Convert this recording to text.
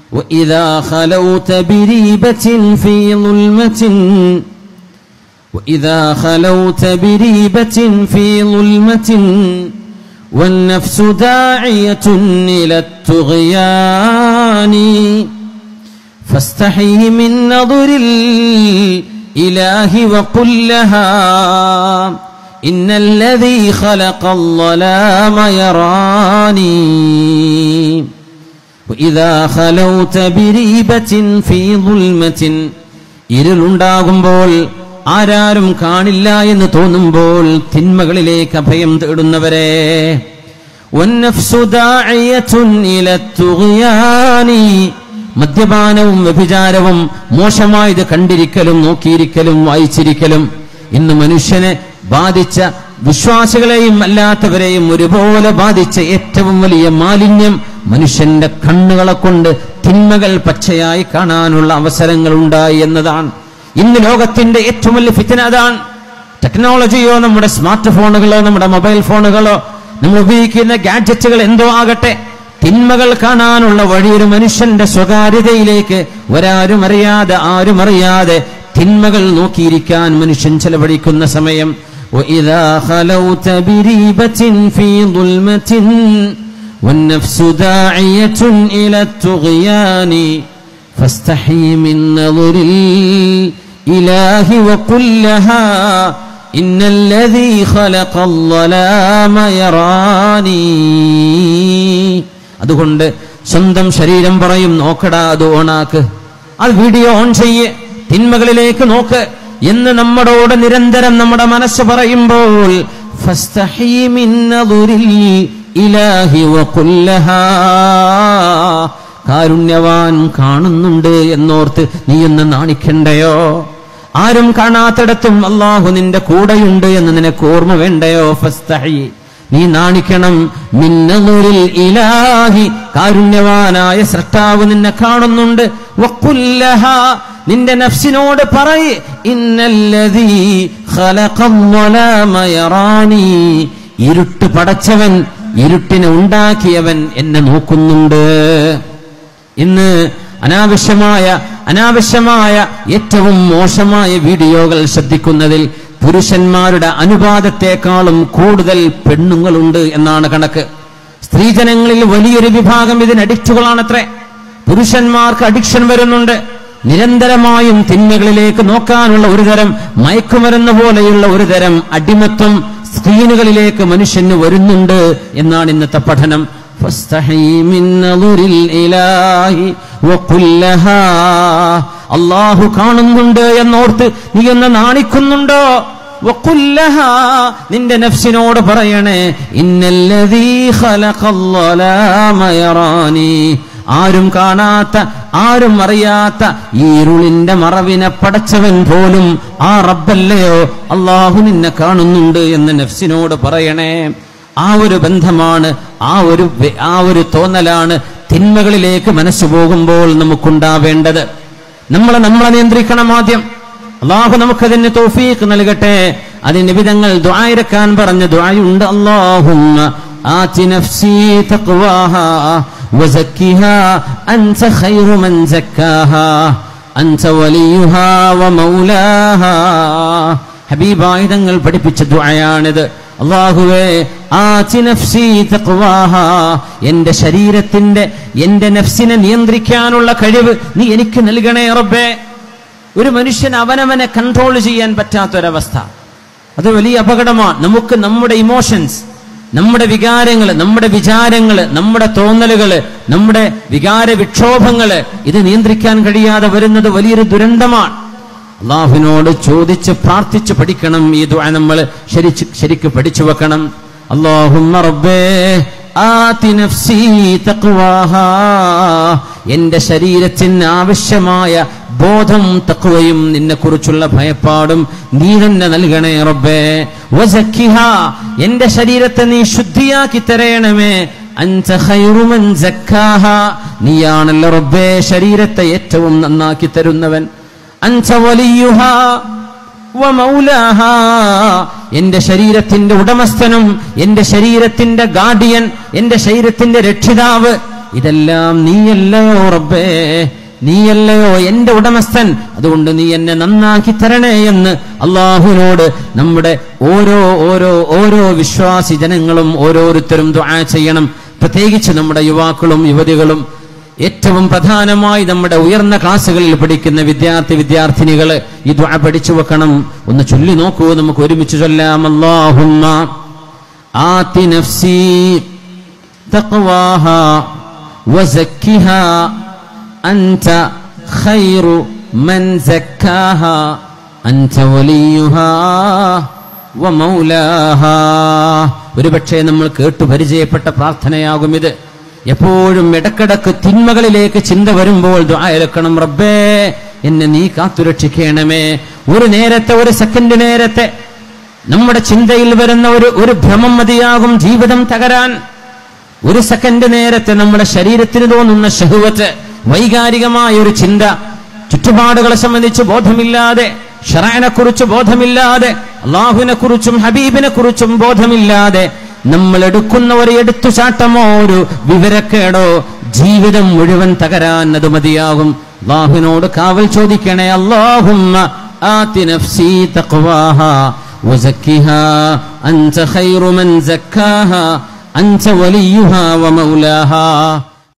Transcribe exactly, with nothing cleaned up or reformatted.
وإذا خلوت بريبة في ظلمة وإذا خلوت بريبة في ظلمة والنفس داعية إلى الطغيان فاستحي من نظر الإله وقل لها إن الذي خلق الظلام يراني وإذا خلوت بريبة في ظلمة ഇരുളുണ്ടാകുമ്പോൾ ആരാരും കാണില്ല എന്ന് തോന്നുമ്പോൾ തിന്മകളിലേക്ക് അഭയം തേടുന്നവരെ വന്നഫ്സു ദാഇയത്തുൻ ഇലത്തുഗ്യാനി മദ്യപാനവും വ്യഭിചാരവും മോശമായത് കണ്ടിരിക്കലും നോക്കിയിരിക്കലും വായിച്ചിരിക്കലും ഇന്ന് മനുഷ്യനെ ബാധിച്ച വിശ്വാസികളെയും അല്ലാത്തവരെയും ഒരുപോലെ ബാധിച്ച ഏറ്റവും വലിയ മാലിന്യം മനുഷ്യന്റെ കണ്ണുകളെ കൊണ്ട് തിന്മകൾ പച്ചയായി കാണാനുള്ള അവസരങ്ങൾ ഉണ്ടായി എന്നതാണ്. ഇന്ന് ലോകത്തിന്റെ ഏറ്റവും വലിയ ഫിത്ന അതാണ്. ടെക്നോളജിയോ നമ്മുടെ സ്മാർട്ട് ഫോണുകളോ നമ്മുടെ മൊബൈൽ ഫോണുകളോ നമ്മൾ ഉപയോഗിക്കുന്ന ഗാഡ്ജറ്റുകൾ എന്തോ ആകട്ടെ, തിന്മകൾ കാണാനുള്ള വഴി ഒരു മനുഷ്യന്റെ സ്വകാര്യതയിലേക്ക് ഒരാരും അറിയാതെ ആരും അറിയാതെ തിന്മകൾ നോക്കിയിരിക്കാൻ മനുഷ്യൻ ചെലവഴിക്കുന്ന സമയം وَإِذَا خَلَوْتَ بِرِيبَةٍ فِي ظُلْمَةٍ وَالنَّفْسُ دَاعِيَةٌ إِلَى الطُّغْيَانِ فَاسْتَحِي مِنْ نَظْرِ الْإِلَهِ وَقُلْ لَهَا إِنَّ الَّذِي خَلَقَ الظَّلَامَ يَرَانِي. അതുകൊണ്ട് സ്വന്തം ശരീരം പറയും, നോക്കടാ അത് ഓണാക്ക്, അത് വീഡിയോ ഓൺ ചെയ്യ്, തിന്മകളിലേക്ക് നോക്ക് എന്ന് നമ്മളോട് നിരന്തരം നമ്മുടെ മനസ്സ് പറയുമ്പോൾ ഫസ്തഹീ മിൻ നദുരിൽ ഇലാഹി വഖുൽ ലഹാ, കാരുണ്യവാൻ കാണുന്നുണ്ട് എന്നോർത്ത് നീ ഒന്ന് നാണിക്കണ്ടയോ? ആരും കാണാത്തിടത്തും അല്ലാഹു നിന്റെ കൂടെയുണ്ട് എന്ന് നിനക്ക് ഓർമ്മ വേണ്ടയോ? ഫസ്തഹീ, നീ നാണിക്കണം. മിൻ നദുരിൽ ഇലാഹി, കാരുണ്യവാനായ സൃഷ്ടാവ് നിന്നെ കാണുന്നുണ്ട്. വഖുൽ ലഹാ, നിന്റെ നഫ്സിനോട് പറയ്, ഇന്നല്ലദീ ഖലഖൽ-ളലാമ യറാനി, ഇരുട്ട് പടച്ചവൻ, ഇരുട്ടിനെ ഉണ്ടാക്കിയവൻ എന്നെ നോക്കുന്നുണ്ട്. ഇന്ന് അനാവശ്യമായ അനാവശ്യമായ ഏറ്റവും മോശമായ വീഡിയോകൾ ശ്രദ്ധിക്കുന്നതിൽ പുരുഷന്മാരുടെ അനുപാതത്തെക്കാളും കൂടുതൽ പെണ്ണുങ്ങളുണ്ട് എന്നാണ് കണക്ക്. സ്ത്രീജനങ്ങളിൽ വലിയൊരു വിഭാഗം ഇതിന് അഡിക്റ്റുകളാണത്രേ. പുരുഷന്മാർക്ക് അഡിക്ഷൻ വരുന്നുണ്ട്. നിരന്തരമായും തിന്മകളിലേക്ക് നോക്കാനുള്ള ഒരു തരം മയക്കുമരുന്ന് പോലെയുള്ള ഒരു തരം അടിമത്വം സ്ക്രീനുകളിലേക്ക് മനുഷ്യന് വരുന്നുണ്ട് എന്നാണ് ഇന്നത്തെ പഠനം. അല്ലാഹു കാണുന്നുണ്ട് എന്നോർത്ത് നീ ഒന്ന് നാണിക്കുന്നുണ്ടോ? വഖുല്ലഹാ, നിന്റെ നഫ്സിനോട് പറയണേ, ഇന്നല്ലദീ ഖലഖൽ-ളലാമ യറാനി, ആരും കാണാത്ത ആരും അറിയാത്ത ഈ ഇരുളിന്റെ മറവിനെ പടച്ചവൻ പോലും ആ റബ്ബല്ലയോ, അല്ലാഹു നിന്നെ കാണുന്നുണ്ട് എന്ന് നഫ്സിനോട് പറയണേ. ആ ഒരു ബന്ധമാണ്, ആ ഒരു ആ ഒരു തോന്നലാണ് തിന്മകളിലേക്ക് മനസ്സ് പോകുമ്പോൾ നമുക്കുണ്ടാവേണ്ടത്. നമ്മളെ നമ്മളെ നിയന്ത്രിക്കണം ആദ്യം. അല്ലാഹു നമുക്കതിന് തൗഫീഖ് നൽകട്ടെ. അതിന് വിധങ്ങൾ ദുആയിരക്കാൻ പറഞ്ഞ ദുആയുണ്ട്. അല്ലാഹുമ്മ ആതി നഫ്സി തഖ്വാഹാ വസക്കിഹാ അൻത ഖൈറു മൻ സക്കാഹാ അൻത വലിയുഹാ വമൗലാഹാ. ഹബീബായ തങ്ങൾ പഠിപ്പിച്ച ദുആയാണിത്. അല്ലാഹുവേ, ആതി നഫ്സി തഖ്വാഹാ, എന്റെ ശരീരത്തിന്റെ എന്റെ നഫ്സിനെ നിയന്ത്രിക്കാനുള്ള കഴിവ് നീ എനിക്ക് നൽകണേ റബ്ബേ. ഒരു മനുഷ്യൻ അവനവനെ കൺട്രോൾ ചെയ്യാൻ പറ്റാത്തൊരവസ്ഥ, അത് വലിയ അപകടമാണ്. നമുക്ക് നമ്മുടെ ഇമോഷൻസ്, നമ്മുടെ വികാരങ്ങള്, നമ്മുടെ വിചാരങ്ങള്, നമ്മുടെ തോന്നലുകള്, നമ്മുടെ വികാര വിക്ഷോഭങ്ങള്, ഇത് നിയന്ത്രിക്കാൻ കഴിയാതെ വരുന്നത് വലിയൊരു ദുരന്തമാണ്. അള്ളാഹുവിനോട് ചോദിച്ച് പ്രാർത്ഥിച്ച് പഠിക്കണം. ഈ ദുആ നമ്മൾ ശരിച്ച് ശരിക്ക് പഠിച്ചു വെക്കണം. അല്ലാഹുമ്മ റബ്ബേ ആതി നഫ്സി തഖ്വാഹാ, എന്റെ ശരീരത്തിന് ആവശ്യമായ ബോധം തഖ്വയും നിന്നെ കുറിച്ചുള്ള ഭയപ്പാടും നീ തന്നെ നൽകണേ റബ്ബേ. വസക്കിഹാ, എന്റെ ശരീരത്തെ നീ ശുദ്ധിയാക്കി തരയണമേ. അൻത ഖൈറു മൻ സക്കാഹാ, നീയാണല്ലോ റബ്ബേ ശരീരത്തെ ഏറ്റവും നന്നാക്കി തരുന്നവൻ. അൻത വലിയുഹാ വമൗലാഹാ, എന്റെ ശരീരത്തിന്റെ ഉടമസ്ഥനും എന്റെ ശരീരത്തിന്റെ ഗാർഡിയൻ, എന്റെ ശരീരത്തിന്റെ രക്ഷിതാവ് ഇതെല്ലാം നീയല്ലയോ റബ്ബേ, നീയല്ലയോ എന്റെ ഉടമസ്ഥൻ, അതുകൊണ്ട് നീ എന്നെ നന്നാക്കി തരണേ എന്ന് അള്ളാഹുവിനോട് നമ്മുടെ ഓരോ ഓരോ ഓരോ വിശ്വാസി ജനങ്ങളും ഓരോരുത്തരും ദുആ ചെയ്യണം. പ്രത്യേകിച്ച് നമ്മുടെ യുവാക്കളും യുവതികളും, ഏറ്റവും പ്രധാനമായി നമ്മുടെ ഉയർന്ന ക്ലാസ്സുകളിൽ പഠിക്കുന്ന വിദ്യാർത്ഥി വിദ്യാർത്ഥിനികള് ഈ ദുആ പഠിച്ചു വെക്കണം. ഒന്ന് ചൊല്ലി നോക്കൂ, നമുക്ക് ഒരുമിച്ച് ചൊല്ലാം. അല്ലാഹുമ്മ ആതി നഫ്സി തഖ്വാഹാ വസക്കിഹാ അൻത ഖൈറു മൻ സക്കാഹാ അൻത വലിയുഹാ വമൗലാഹാ. ഒരുപക്ഷേ നമ്മൾ കേട്ടു പരിചയപ്പെട്ട പ്രാർത്ഥനയാകും ഇത്. എപ്പോഴും ഇടക്കിടക്ക് തിന്മകളിലേക്ക് ചിന്ത വരുമ്പോൾ ദുആ എടുക്കണം. റബ്ബേ, എന്നെ നീ കാത്തുരക്ഷിക്കണമേ. ഒരു നേരത്തെ, ഒരു സെക്കൻഡ് നേരത്തെ നമ്മുടെ ചിന്തയിൽ വരുന്ന ഒരു ഒരു ഭ്രമം മതിയാകും ജീവിതം തകരാൻ. ഒരു സെക്കൻഡ് നേരത്തെ നമ്മുടെ ശരീരത്തിന് തോന്നുന്ന ശഹ്വത്ത്, വൈകാരികമായ ഒരു ചിന്ത, ചുറ്റുപാടുകളെ സംബന്ധിച്ച് ബോധമില്ലാതെ, ശറഅനെ കുറിച്ച് ബോധമില്ലാതെ, അള്ളാഹുവിനെ കുറിച്ചും ഹബീബിനെ കുറിച്ചും ബോധമില്ലാതെ നമ്മൾ എടുക്കുന്ന ഒരു എടുത്തുചാട്ടമോ ഒരു വിവരക്കേടോ ജീവിതം മുഴുവൻ തകരാൻ അത് മതിയാകും. അള്ളാഹുവിനോട് കാവൽ ചോദിക്കണേ. അല്ലാഹുമ്മ ആതി നഫ്സി തഖ്വാഹാ വസക്കിഹാ അൻത ഖൈറു മൻ സക്കാഹാ അൻത വലിയുഹാ വമൗലാഹാ.